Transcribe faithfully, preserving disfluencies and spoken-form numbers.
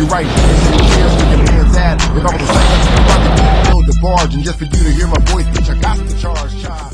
you right. Here's where your man's at. If I was a second, I'd probably build the barge. And just for you to hear my voice, bitch, I got to charge, child.